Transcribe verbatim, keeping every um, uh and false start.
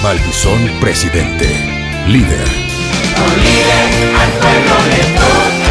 Valdizón, presidente. Líder. Con líder al pueblo le toca.